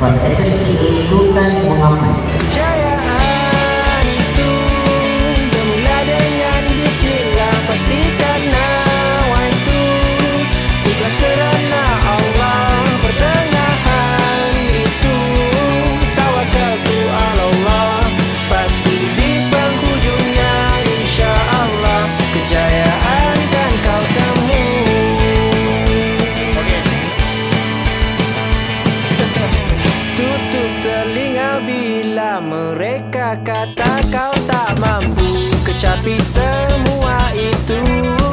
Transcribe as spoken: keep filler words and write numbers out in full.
from S M T A Sultan Muhammad. Kejayaan itu bermula dengan bismillah, pasti karena waktu ikhlas kerana Allah. Pertengahan itu tawakaltu ala Allah, pasti di penghujungnya insya Allah kejayaan kan kau temui. Tutup telinga bila mereka kata kau tak mampu, kecapi semua itu.